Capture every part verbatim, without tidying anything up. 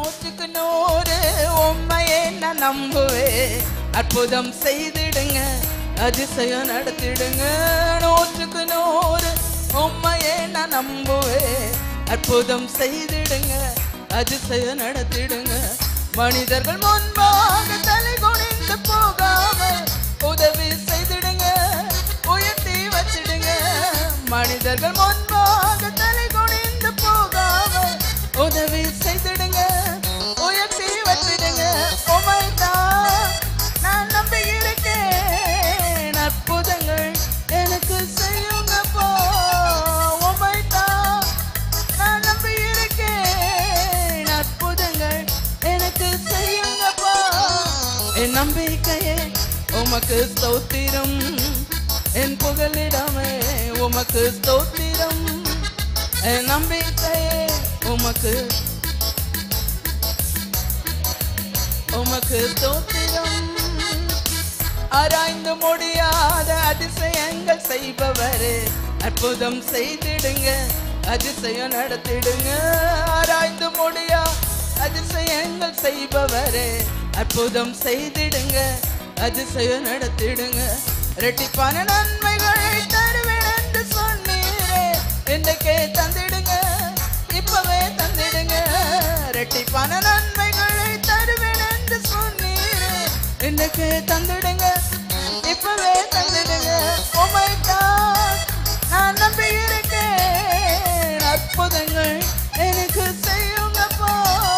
நூற்றுக்கு நூறு உண்மையே நான் நம்புவேன். அற்புதம் செய்திடுங்க, அதிசயம் நடத்திடுங்க. நூற்றுக்கு நூறு உண்மையே நான் நம்புவேன். அற்புதம் செய்திடுங்க, அதிசயம் நடத்திடுங்க. மனிதர்கள் முன்பாக தலை குனிந்து போகாம உதவி செய்திடுங்க, உயர்த்தி வச்சிடுங்க. மனிதர்கள் முன்பாக தலை குனிந்து போகாம உதவி செய்திடுங்க, உயர்த்தி வச்சிடுங்க. உமைதான் நான் நம்பி இருக்கேன், அற்புதங்கள் எனக்கு செய்யுங்கப்பா. உமைதான் நான் நம்பி இருக்கேன், அற்புதங்கள் எனக்கு செய்யுங்கப்பா. என் நம்பிக்கையே உமக்கு ஸ்தோத்திரம், என் புகலிடமே உமக்கு ஸ்தோத்திரம். என் நம்பிக்கையே உமக்கு உமக்கு ஸ்தோத்திரம். ஆராய்ந்து முடியாத அதிசயங்கள் செய்பவரே, அற்புதம் செய்திடுங்க, அதிசயம் நடத்திடுங்க. ஆராய்ந்து முடியா அதிசயங்கள் செய்பவரே, அற்புதம் செய்திடுங்க, அதிசயம் நடத்திடுங்க. இரட்டிப்பான நன்மைகளை தருவேன் என்று சொன்னீரே, இன்றைக்கே தந்திடுங்க, இப்பவே தந்திடுங்க. இரட்டிப்பான நன்மைகளை தருவேன் என்று சொன்னீரே, இன்றைக்கே தந்திடுங்க, இப்பவே தந்திடுங்க. உமைதான் நான் நம்பி இருக்கேன், அற்புதங்கள் எனக்கு செய்யுங்கப்பா.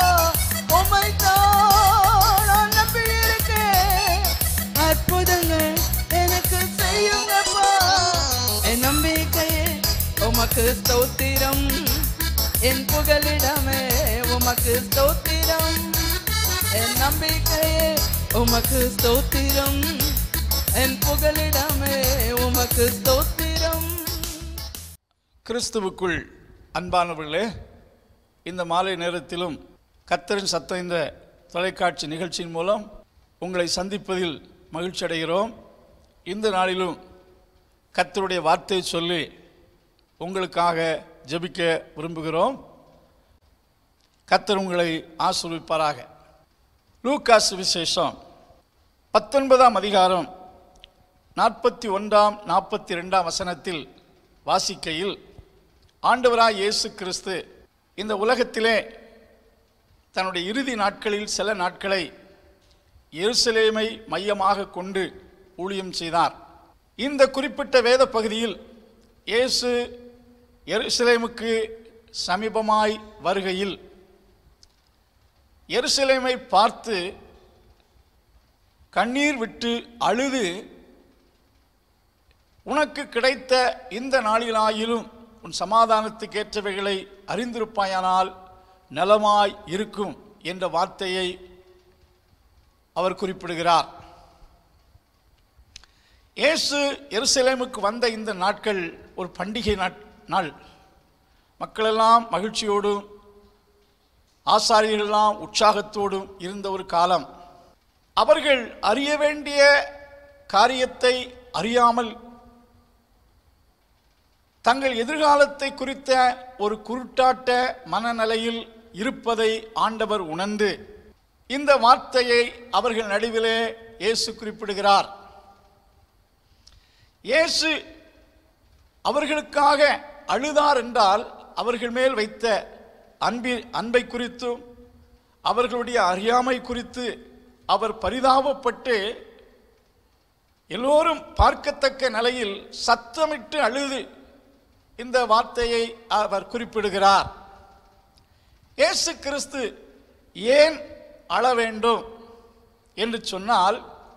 உமைதான் நான் நம்பி இருக்கேன், அற்புதங்கள் எனக்கு செய்யுங்கப்பா. என் நம்பிக்கையே உமக்கு ஸ்தோத்திரம், என் புகலிடமே உமக்கு ஸ்தோத்திரம். என் நம்பிக்கையே உமக்கு ஸ்தோத்திரம், என் புகலிடமே உமக்கு ஸ்தோத்திரம். கிறிஸ்துவுக்குள் அன்பானவர்களே, இந்த மாலை நேரத்திலும் கர்த்தரின் சத்தம் இந்த தொலைக்காட்சி நிகழ்ச்சியின் மூலம் உங்களை சந்திப்பதில் மகிழ்ச்சி அடைகிறோம். இந்த நாளிலும் கர்த்தருடைய வார்த்தையை சொல்லி உங்களுக்காக ஜெபிக்க விரும்புகிறோம். கர்த்தர் உங்களை ஆசீர்வதிப்பாராக. லூக்கா சுவிசேஷம் பத்தொன்பதாம் அதிகாரம் நாற்பத்தி ஒன்றாம் நாற்பத்தி ரெண்டாம் வசனத்தில் வாசிக்கையில், ஆண்டவராய் இயேசு கிறிஸ்து இந்த உலகத்திலே தன்னுடைய இறுதி நாட்களில் சில நாட்களை எருசலேமை மையமாக கொண்டு ஊழியம் செய்தார். இந்த குறிப்பிட்ட வேத பகுதியில் இயேசு எருசலேமுக்கு சமீபமாய் வருகையில் எருசலேமை பார்த்து கண்ணீர் விட்டு அழுது, உனக்கு கிடைத்த இந்த நாளிலாயிலும் உன் சமாதானத்துக்கு ஏற்றவைகளை அறிந்திருப்பாயானால் நலமாய் இருக்கும் என்ற வார்த்தையை அவர் குறிப்பிடுகிறார். இயேசு எருசலேமுக்கு வந்த இந்த நாட்கள் ஒரு பண்டிகை நாள். மக்களெல்லாம் மகிழ்ச்சியோடும் ஆசாரியர்களெல்லாம் உற்சாகத்தோடும் இருந்த ஒரு காலம். அவர்கள் அறிய வேண்டிய காரியத்தை அறியாமல் தங்கள் எதிர்காலத்தை குறித்த ஒரு குருட்டாட்ட மனநிலையில் இருப்பதை ஆண்டவர் உணர்ந்து இந்த வார்த்தையை அவர்கள் நடுவிலே இயேசு குறிப்பிடுகிறார். இயேசு அவர்களுக்காக அழுதார் என்றால் அவர்கள் மேல் வைத்த அன்பி அன்பை குறித்தும் அவர்களுடைய அறியாமை குறித்து அவர் பரிதாபப்பட்டு எல்லோரும் பார்க்கத்தக்க நிலையில் சத்தமிட்டு அழுது இந்த வார்த்தையை அவர் குறிப்பிடுகிறார். இயேசு கிறிஸ்து ஏன் அழ வேண்டும் என்று சொன்னால்,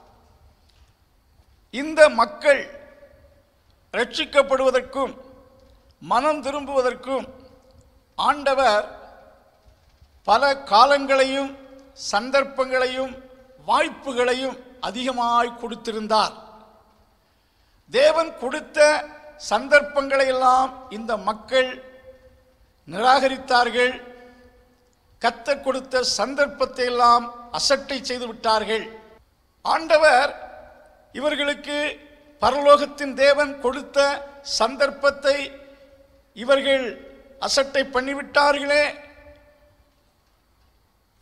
இந்த மக்கள் ரட்சிக்கப்படுவதற்கும் மனம் திரும்புவதற்கும் ஆண்டவர் பல காலங்களையும் சந்தர்ப்பங்களையும் வாய்ப்புகளையும் அதிகமாய் கொடுத்திருந்தார். தேவன் கொடுத்த சந்தர்ப்பங்களை எல்லாம் இந்த மக்கள் நிராகரித்தார்கள். கர்த்தர் கொடுத்த சந்தர்ப்பத்தை எல்லாம் அசட்டை செய்து விட்டார்கள். ஆண்டவர் இவர்களுக்கு பரலோகத்தின் தேவன் கொடுத்த சந்தர்ப்பத்தை இவர்கள் அசட்டை பண்ணிவிட்டார்களே,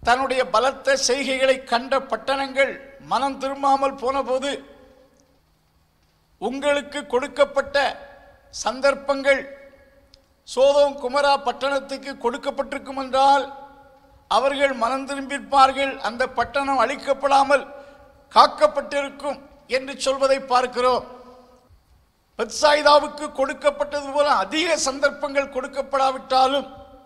தன்னுடைய பலத்த செய்கைகளை கண்ட பட்டணங்கள் மனம் திரும்பாமல் போனபோது உங்களுக்கு கொடுக்கப்பட்ட சந்தர்ப்பங்கள் சோதோம் குமரா பட்டணத்துக்கு கொடுக்கப்பட்டிருக்கும் என்றால் அவர்கள் மனம் திரும்பியிருப்பார்கள், அந்த பட்டணம் அழிக்கப்படாமல் காக்கப்பட்டிருக்கும் என்று சொல்வதை பார்க்கிறோம். பெத்சாயிதாவுக்கு கொடுக்கப்பட்டது போல அதிக சந்தர்ப்பங்கள் கொடுக்கப்படாவிட்டாலும்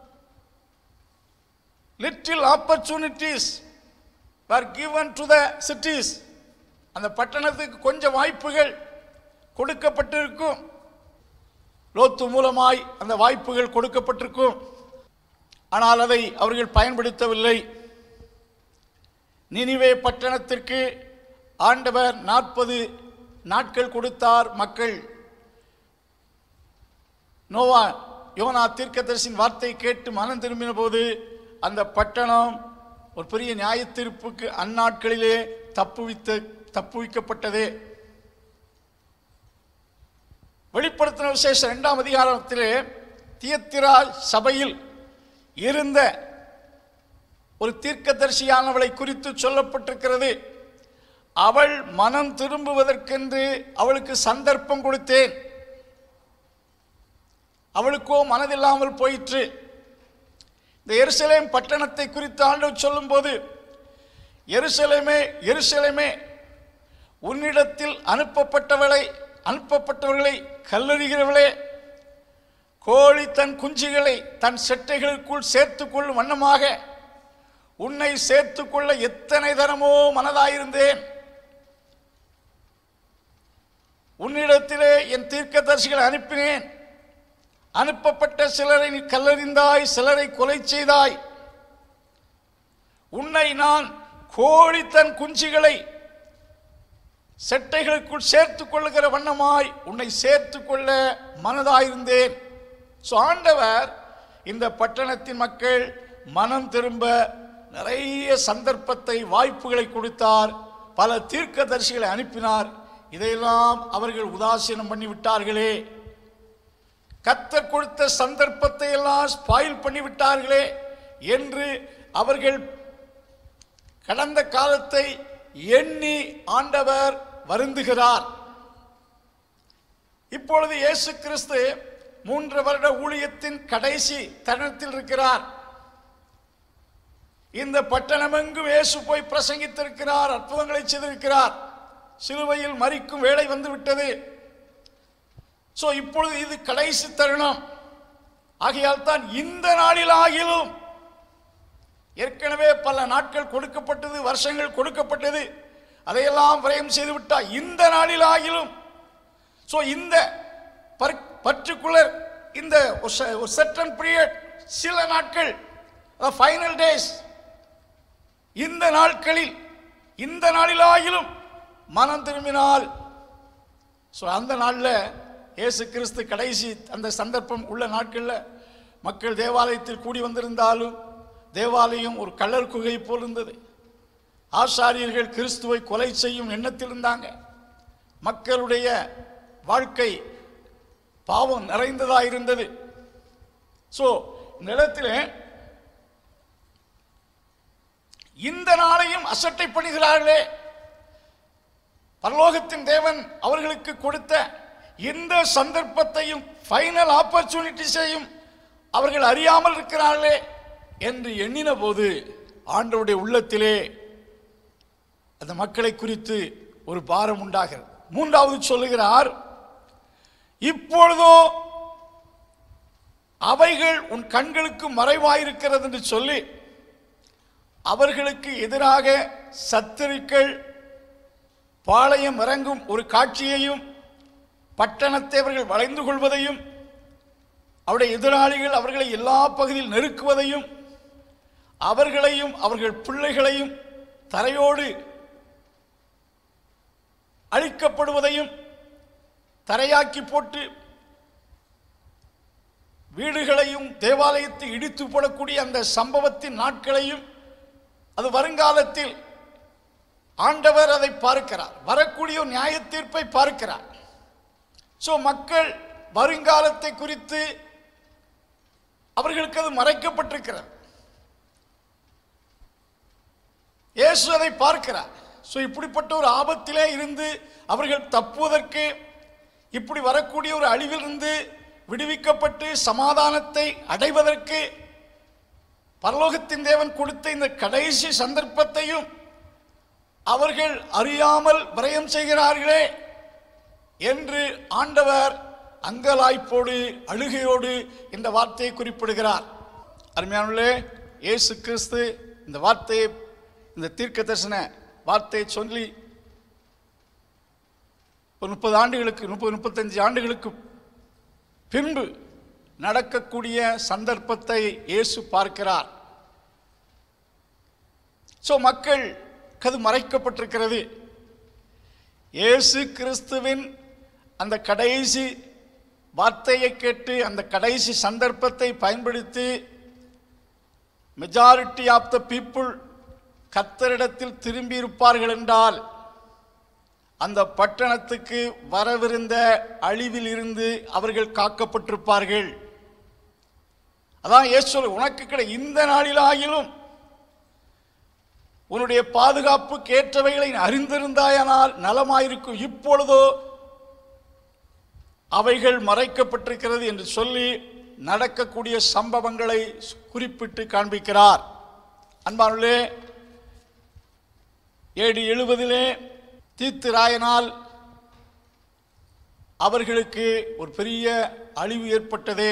little opportunities were given to the cities. அந்த பட்டணத்துக்கு கொஞ்சம் வாய்ப்புகள் கொடுக்கப்பட்டிருக்கும். லோத்து மூலமாய் அந்த வாய்ப்புகள் கொடுக்கப்பட்டிருக்கும். ஆனால் அதை அவர்கள் பயன்படுத்தவில்லை. நினிவே பட்டணத்திற்கு ஆண்டவர் நாற்பது நாட்கள் கொடுத்தார். மக்கள் நோவா யோனா தீர்க்கதரிசியின் வார்த்தை கேட்டு மனம் திரும்பின போது அந்த பட்டணம் ஒரு பெரிய நியாய தீர்ப்புக்கு அந்நாட்களிலே தப்புவித்த தப்புவிக்கப்பட்டதே. வெளிப்படுத்தின விசேஷம் இரண்டாம் அதிகாரத்திலே தியத்திரா சபையில் இருந்த ஒரு தீர்க்கதரிசியானவளை குறித்து சொல்லப்பட்டிருக்கிறது. அவள் மனம் திரும்புவதற்கென்று அவளுக்கு சந்தர்ப்பம் கொடுத்தேன், அவளுக்கோ மனதில்லாமல் போயிற்று. இந்த எருசலேம் பட்டணத்தை குறித்து ஆண்டவர் சொல்லும் போது, எருசலேமே எருசலேமே உன்னிடத்தில் அனுப்பப்பட்டவளை அனுப்பப்பட்டவர்களை கல்லறிகிறவளே, கோழி தன் குஞ்சுகளை தன் செட்டைகளுக்குள் சேர்த்து கொள்ளும் வண்ணமாக உன்னை சேர்த்து கொள்ள எத்தனை தரமோ மனதாயிருந்தேன். உன்னிடத்திலே என் தீர்க்கதரிசிகளை அனுப்பினேன். அனுப்பப்பட்ட சிலரை நீ கல்லறிந்தாய், சிலரை கொலை செய்தாய். உன்னை நான் கோழி தன் குஞ்சுகளை செட்டைகளுக்குள் சேர்த்து கொள்ளுகிற வண்ணமாய் உன்னை சேர்த்து கொள்ள மனதாயிருந்தேன். ஆண்டவர் இந்த பட்டணத்தின் மக்கள் மனம் திரும்ப நிறைய சந்தர்ப்பத்தை வாய்ப்புகளை கொடுத்தார். பல தீர்க்கதரிசிகளை அனுப்பினார். இதையெல்லாம் அவர்கள் உதாசீனம் பண்ணிவிட்டார்களே, கர்த்தர் கொடுத்த சந்தர்ப்பத்தை எல்லாம் ஸ்பாயில் பண்ணிவிட்டார்களே என்று அவர்கள் கடந்த காலத்தை எண்ணி ஆண்டவர் வருந்துகிறார். இப்பொழுது இயேசு கிறிஸ்து மூன்று வருட ஊழியத்தின் கடைசி தருணத்தில் இருக்கிறார். இந்த பட்டணமெங்கும் இயேசு போய் பிரசங்கித்திருக்கிறார், அற்புதங்களை செய்திருக்கிறார். சிலுவையில் மரிக்கும் வேளை வந்துவிட்டது. சோ இப்பொழுது இது கடைசி தருணம். ஆகையால் தான் இந்த நாளில் ஆகிலும், ஏற்கனவே பல நாட்கள் கொடுக்கப்பட்டது, வருஷங்கள் கொடுக்கப்பட்டது, அதையெல்லாம் விரயம் செய்துவிட்டார். இந்த நாளில் ஆகிலும் சோ இந்த பர்டிகுலர் இந்த certain period, சில நாட்கள், ஃபைனல் டேஸ், இந்த நாட்களில் இந்த நாளிலாகிலும் மனம் திரும்பினால், அந்த நாளில் இயேசு கிறிஸ்து கடைசி அந்த சந்தர்ப்பம் உள்ள நாட்களில் மக்கள் தேவாலயத்தில் கூடி வந்திருந்தாலும் தேவாலயம் ஒரு கள்ளர் குகை போல் இருந்தது. ஆசாரியர்கள் கிறிஸ்துவை கொலை செய்யும் எண்ணத்தில் இருந்தாங்க. மக்களுடைய வாழ்க்கை பாவம் நிறைந்ததாக இருந்தது. சோ இந்த இடத்துல இந்த நாளையும் அசட்டை பண்ணுகிறார்களே, பரலோகத்தின் தேவன் அவர்களுக்கு கொடுத்த இந்த சந்தர்ப்பத்தையும் ஃபைனல் ஆப்பர்ச்சுனிட்டிஸையும் அவர்கள் அறியாமல் இருக்கிறார்களே என்று எண்ணின போது ஆண்டவருடைய உள்ளத்திலே அந்த மக்களை குறித்து ஒரு பாரம் உண்டாகிறது. மூன்றாவது சொல்லுகிறார், இப்பொழுதோ அவைகள் உன் கண்களுக்கு மறைவாயிருக்கிறது என்று சொல்லி அவர்களுக்கு எதிராக சத்துருக்கள் பாளையம் இறங்கும் ஒரு காட்சியையும், பட்டணத்தை அவர்கள் வளைந்து கொள்வதையும், அவருடைய எதிராளிகள் அவர்களை எல்லா பகுதியில் நெருக்குவதையும், அவர்களையும் அவர்கள் பிள்ளைகளையும் தரையோடு அழிக்கப்படுவதையும், தரையாக்கி போட்டு வீடுகளையும் தேவாலயத்தை இடித்து போடக்கூடிய அந்த சம்பவத்தின் நாட்களையும், அது வருங்காலத்தில் ஆண்டவர் அதை பார்க்கிறார். வரக்கூடிய நியாய தீர்ப்பை பார்க்கிறார். சோ மக்கள் வருங்காலத்தை குறித்து அவர்களுக்கு அது மறைக்கப்பட்டிருக்கிறது. இயேசு அதை பார்க்கிறார். ஸோ இப்படிப்பட்ட ஒரு ஆபத்திலே இருந்து அவர்கள் தப்புவதற்கு, இப்படி வரக்கூடிய ஒரு அழிவிலிருந்து விடுவிக்கப்பட்டு சமாதானத்தை அடைவதற்கு பரலோகத்தின் தேவன் கொடுத்த இந்த கடைசி சந்தர்ப்பத்தையும் அவர்கள் அறியாமல் விரயம் செய்கிறார்களே என்று ஆண்டவர் அங்கலாய்ப்போடு அழுகையோடு இந்த வார்த்தையை குறிப்பிடுகிறார். அருமையானவர்களே, இயேசு கிறிஸ்து இந்த வார்த்தையை, இந்த தீர்க்க தரிசன வார்த்தையை சொல்லி ஒரு முப்பது ஆண்டுகளுக்கு முப்பது முப்பத்தஞ்சு ஆண்டுகளுக்கு பின்பு நடக்கக்கூடிய சந்தர்ப்பத்தை இயேசு பார்க்கிறார். ஸோ மக்கள் அது மறைக்கப்பட்டிருக்கிறது. இயேசு கிறிஸ்துவின் அந்த கடைசி வார்த்தையை கேட்டு அந்த கடைசி சந்தர்ப்பத்தை பயன்படுத்தி மெஜாரிட்டி ஆஃப் த பீப்புள் கர்த்தரிடத்தில் திரும்பி இருப்பார்கள் என்றால் அந்த பட்டணத்துக்கு வரவிருந்த அழிவில் இருந்து அவர்கள் காக்கப்பட்டிருப்பார்கள். அதான் இயேசு உனக்கு கிடை இந்த நாளிலாகிலும் உன்னுடைய பாதுகாப்புக்கு ஏற்றவைகளை அறிந்திருந்தாயானால் நலமாயிருக்கும், இப்பொழுதோ அவைகள் மறைக்கப்பட்டிருக்கிறது என்று சொல்லி நடக்கக்கூடிய சம்பவங்களை குறிப்பிட்டு காண்பிக்கிறார். அன்பானவர்களே, ஏடி எழுபதிலே தீத்துராயனால் அவர்களுக்கு ஒரு பெரிய அழிவு ஏற்பட்டது.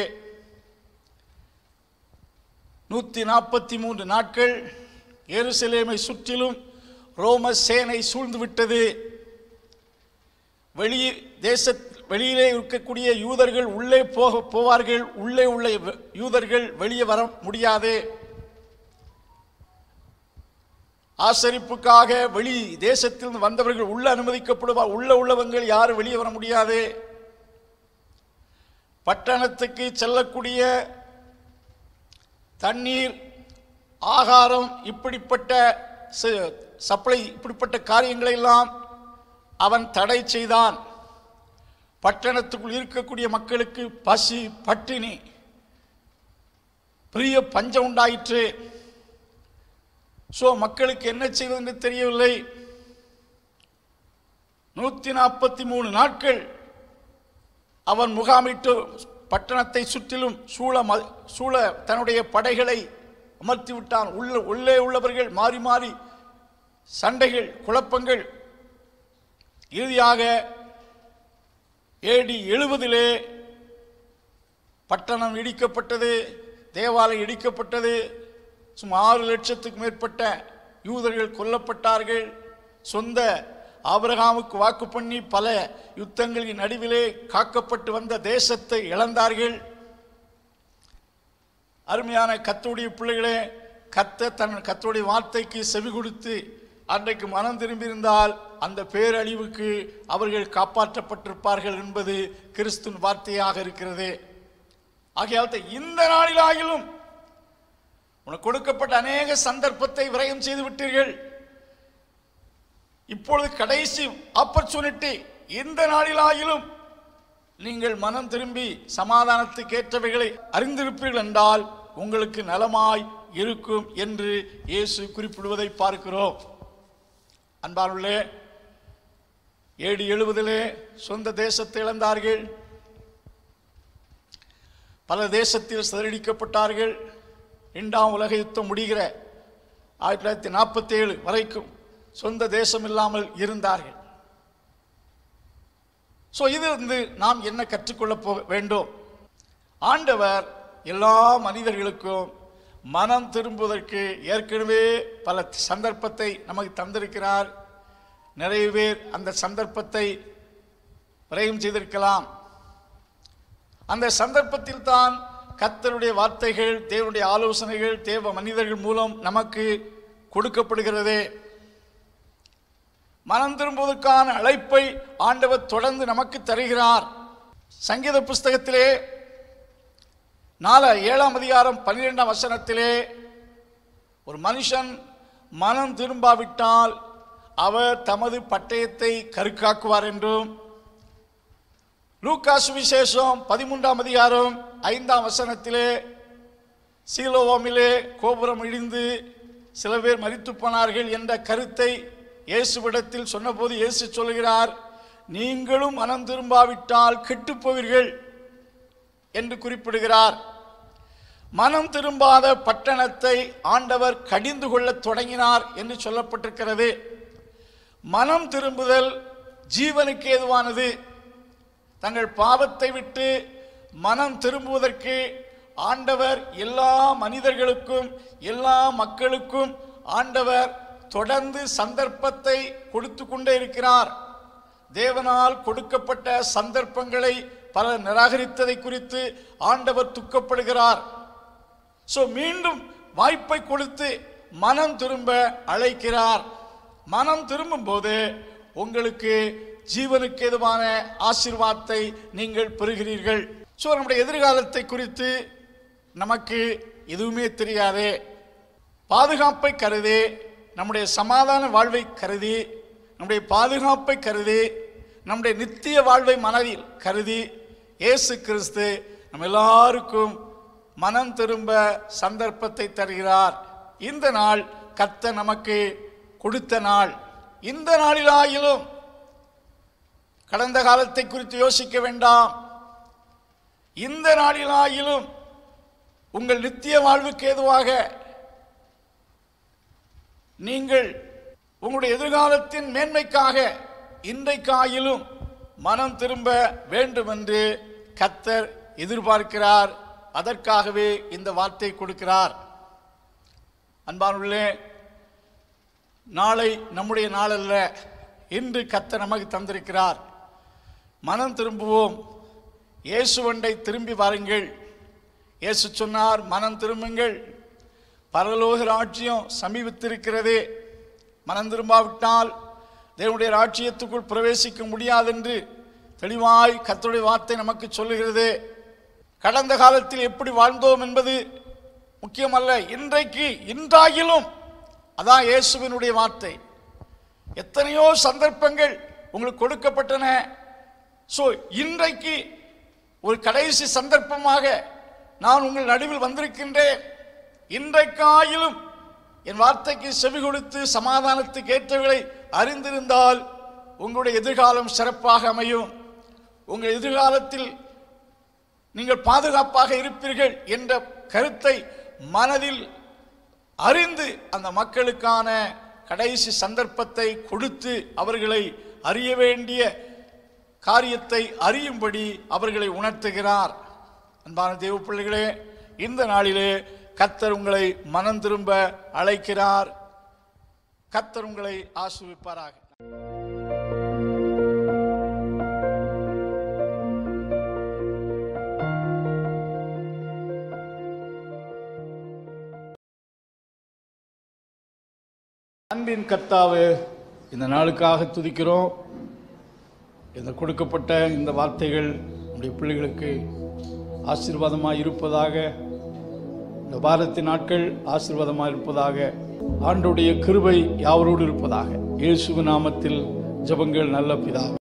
நூற்றி நாற்பத்தி மூன்று நாட்கள் எருசலேமை சுற்றிலும் ரோம சேனை சூழ்ந்து விட்டது. வெளியே தேச வெளியிலே இருக்கக்கூடிய யூதர்கள் உள்ளே போக போவார்கள், உள்ளே உள்ள யூதர்கள் வெளியே வர முடியாது. ஆசரிப்புக்காக வெளி தேசத்தில் வந்தவர்கள் உள்ள அனுமதிக்கப்படுவார், உள்ள உள்ளவங்கள் யாரும் வெளியே வர முடியாது. பட்டணத்துக்கு செல்லக்கூடிய தண்ணீர், ஆகாரம், இப்படிப்பட்ட சப்ளை, இப்படிப்பட்ட காரியங்களை எல்லாம் அவன் தடை செய்தான். பட்டணத்துக்குள் இருக்கக்கூடிய மக்களுக்கு பசி, பட்டினி, பெரிய பஞ்சம் உண்டாயிற்று. ஸோ மக்களுக்கு என்ன செய்வது என்று தெரியவில்லை. நூற்றி நாற்பத்தி மூணு நாட்கள் அவன் முகாமிட்டு பட்டணத்தை சுற்றிலும் சூழ சூழ தன்னுடைய படைகளை அமர்த்தி விட்டான். உள்ள உள்ளே உள்ளவர்கள் மாறி மாறி சண்டைகள், குழப்பங்கள். இறுதியாக ஏடி எழுபதிலே பட்டணம் இடிக்கப்பட்டது, தேவாலயம் இடிக்கப்பட்டது. சுமார் ஆறு லட்சத்துக்கு மேற்பட்ட யூதர்கள் கொல்லப்பட்டார்கள். சொந்த ஆபிரகாமுக்கு வாக்கு பண்ணி பல யுத்தங்களின் நடுவிலே காக்கப்பட்டு வந்த தேசத்தை இழந்தார்கள். அருமையான கர்த்தருடைய பிள்ளைகளே, கர்த்தர் தன் கர்த்தருடைய வார்த்தைக்கு செவி கொடுத்து அன்றைக்கு மனம் திரும்பியிருந்தால் அந்த பேரழிவுக்கு அவர்கள் காப்பாற்றப்பட்டிருப்பார்கள் என்பது கிறிஸ்துவின் வார்த்தையாக இருக்கிறது. ஆகையால் இந்த நாளிலாகிலும் உனக்கு கொடுக்கப்பட்ட அநேக சந்தர்ப்பத்தை விரயம் செய்து விட்டீர்கள். இப்பொழுது கடைசி ஆப்பர்ச்சுனிட்டி. இந்த நாளிலாகிலும் நீங்கள் மனம் திரும்பி சமாதானத்துக்கு ஏற்றவைகளை அறிந்திருப்பீர்கள் என்றால் உங்களுக்கு நலமாய் இருக்கும் என்று இயேசு குறிப்பிடுவதை பார்க்கிறோம். அன்பானுள்ளே, ஏடி எழுபதிலே சொந்த தேசத்தை இழந்தார்கள், பல தேசத்தில் சிதறடிக்கப்பட்டார்கள். இரண்டாம் உலக யுத்தம் முடிகிற ஆயிரத்தி தொள்ளாயிரத்தி நாற்பத்தி ஏழு வரைக்கும் சொந்த தேசம் இல்லாமல் இருந்தார்கள். ஸோ இது வந்து நாம் என்ன கற்றுக்கொள்ள போ வேண்டும்? ஆண்டவர் எல்லா மனிதர்களுக்கும் மனம் திரும்புவதற்கு ஏற்கனவே பல சந்தர்ப்பத்தை நமக்கு தந்திருக்கிறார். நிறைய பேர் அந்த சந்தர்ப்பத்தை விரயம் செய்திருக்கலாம். அந்த சந்தர்ப்பத்தில் தான் கர்த்தருடைய வார்த்தைகள், தேவனுடைய ஆலோசனைகள், தேவ மனிதர்கள் மூலம் நமக்கு கொடுக்கப்படுகிறது. மனம் திரும்புவதற்கான அழைப்பை ஆண்டவர் தொடர்ந்து நமக்கு தருகிறார். சங்கீத புஸ்தகத்திலே நாலு ஏழாம் அதிகாரம் பன்னிரெண்டாம் வசனத்திலே ஒரு மனுஷன் மனம் திரும்பாவிட்டால் அவர் தமது பட்டயத்தை கருக்காக்குவார் என்றும், லூக்கா சுவிசேஷம் பதிமூன்றாம் அதிகாரம் ஐந்தாம் வசனத்திலே சீலோவாமிலே கோபுரம் இடிந்து சில பேர் மரித்து போனார்கள் என்ற கருத்தை இயேசுவிடத்தில் சொன்னபோது இயேசு சொல்கிறார், நீங்களும் மனம் திரும்பாவிட்டால் கெட்டுப்போவீர்கள் என்று குறிப்பிடுகிறார். மனம் திரும்பாத பட்டணத்தை ஆண்டவர் கடிந்து கொள்ளத் தொடங்கினார் என்று சொல்லப்பட்டிருக்கிறது. மனம் திரும்புதல் ஜீவனுக்கு ஏதுவானது. தங்கள் பாவத்தை விட்டு மனம் திரும்புவதற்கு ஆண்டவர் எல்லா மனிதர்களுக்கும் எல்லா மக்களுக்கும் ஆண்டவர் தொடர்ந்து சந்தர்ப்பத்தை கொடுத்து கொண்டே இருக்கிறார். தேவனால் கொடுக்கப்பட்ட சந்தர்ப்பங்களை பலர் நிராகரித்ததை குறித்து ஆண்டவர் துக்கப்படுகிறார். சோ மீண்டும் வாய்ப்பை கொடுத்து மனம் திரும்ப அழைக்கிறார். மனம் திரும்பும் போது உங்களுக்கு ஜீவனுக்கு ஏதுவான ஆசீர்வாதத்தை நீங்கள் பெறுகிறீர்கள். சோ நம்முடைய எதிர்காலத்தை குறித்து நமக்கு எதுவுமே தெரியாது. பாதுகாப்பை கருதி, நம்முடைய சமாதான வாழ்வை கருதி, நம்முடைய பாதுகாப்பை கருதி, நம்முடைய நித்திய வாழ்வை மனதில் கருதி இயேசு கிறிஸ்து நம்ம எல்லாருக்கும் மனம் திரும்ப சந்தர்ப்பத்தை தருகிறார். இந்த நாள் கர்த்தர் நமக்கு கொடுத்த நாள். இந்த நாளிலாயிலும் கடந்த காலத்தை குறித்து யோசிக்க வேண்டாம். இந்த நாளிலாயிலும் உங்கள் நித்திய வாழ்வுக்கு ஏதுவாக நீங்கள் உங்களுடைய எதிர்காலத்தின் மேன்மைக்காக இன்றைக்காயிலும் மனம் திரும்ப வேண்டும் என்று கர்த்தர் எதிர்பார்க்கிறார். அதற்காகவே இந்த வார்த்தை கொடுக்கிறார். அன்பானவர்களே, நாளை நம்முடைய நாள் அல்ல, இன்று கர்த்தர் நமக்கு தந்திருக்கிறார். மனம் திரும்புவோம். இயேசுவண்டை திரும்பி வாருங்கள். இயேசு சொன்னார், மனம் திரும்புங்கள், பரலோக ராஜ்யம் சமீபித்திருக்கிறது. மனம் திரும்பாவிட்டால் தேவனுடைய ராஜ்யத்துக்குள் பிரவேசிக்க முடியாது என்று தெளிவாய் கர்த்தருடைய வார்த்தை நமக்கு சொல்லுகிறது. கடந்த காலத்தில் எப்படி வாழ்ந்தோம் என்பது முக்கியமல்ல, இன்றைக்கு இன்றாகிலும் அதான் இயேசுவினுடைய வார்த்தை. எத்தனையோ சந்தர்ப்பங்கள் உங்களுக்கு கொடுக்கப்பட்டன. சோ இன்றைக்கு ஒரு கடைசி சந்தர்ப்பமாக நான் உங்கள் நடுவில் வந்திருக்கின்றேன். இன்றைக்காயிலும் என் வார்த்தைக்கு செவி கொடுத்து சமாதானத்துக்கு ஏற்றவர்களை அறிந்திருந்தால் உங்களுடைய எதிர்காலம் சிறப்பாக அமையும். உங்கள் எதிர்காலத்தில் நீங்கள் பாதுகாப்பாக இருப்பீர்கள் என்ற கருத்தை மனதில் அறிந்து அந்த மக்களுக்கான கடைசி சந்தர்ப்பத்தை கொடுத்து அவர்களை அறிய வேண்டிய காரியத்தை அறியும்படி அவர்களை உணர்த்துகிறார். அன்பான தேவ பிள்ளைகளே, இந்த நாளிலே கர்த்தர் உங்களை மனம் திரும்ப அழைக்கிறார். கர்த்தர் உங்களை ஆசீர்வதிப்பாராக. அன்பின் கர்த்தாவே, இந்த நாளுக்காக துதிக்கிறோம். இந்த கொடுக்கப்பட்ட இந்த வார்த்தைகள் நம்முடைய பிள்ளைகளுக்கு ஆசீர்வாதமாக இருப்பதாக, இந்த வாரத்தின் நாட்கள் ஆசீர்வாதமாக இருப்பதாக, ஆண்டவருடைய கிருபை யாவரோடு இருப்பதாக. இயேசுவின் நாமத்தில் ஜெபங்கள் நல்ல பிதாவே.